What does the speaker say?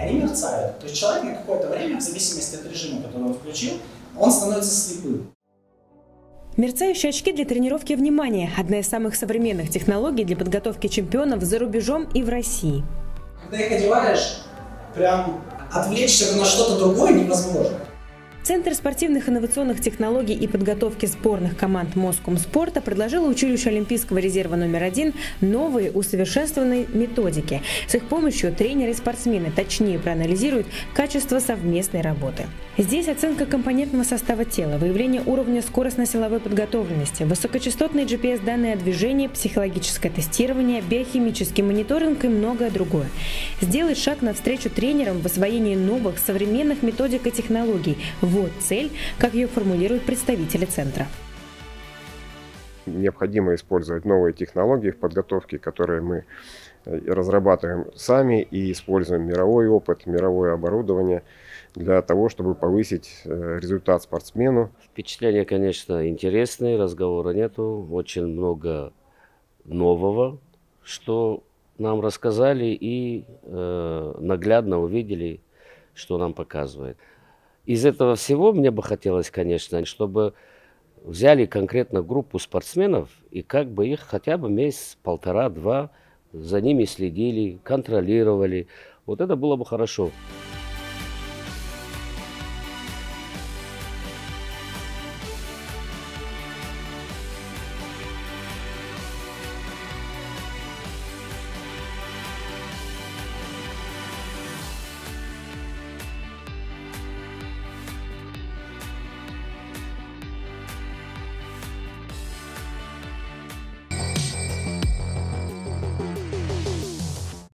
они мерцают. То есть человек на какое-то время, в зависимости от режима, который он включил, он становится слепым. Мерцающие очки для тренировки внимания – одна из самых современных технологий для подготовки чемпионов за рубежом и в России. Когда их одеваешь, прям отвлечься на что-то другое невозможно. Центр спортивных инновационных технологий и подготовки сборных команд Москомспорта предложил училищу Олимпийского резерва номер 1 новые усовершенствованные методики. С их помощью тренеры и спортсмены точнее проанализируют качество совместной работы. Здесь оценка компонентного состава тела, выявление уровня скоростно-силовой подготовленности, высокочастотные GPS-данные о движении, психологическое тестирование, биохимический мониторинг и многое другое. Сделать шаг навстречу тренерам в освоении новых современных методик и технологий – вот цель, как ее формулируют представители центра. Необходимо использовать новые технологии в подготовке, которые мы разрабатываем сами и используем мировой опыт, мировое оборудование для того, чтобы повысить результат спортсмену. Впечатления, конечно, интересные, разговора нету, очень много нового, что нам рассказали и наглядно увидели, что нам показывает. Из этого всего мне бы хотелось, конечно, чтобы взяли конкретно группу спортсменов и как бы их хотя бы месяц, полтора-два за ними следили, контролировали. Вот это было бы хорошо.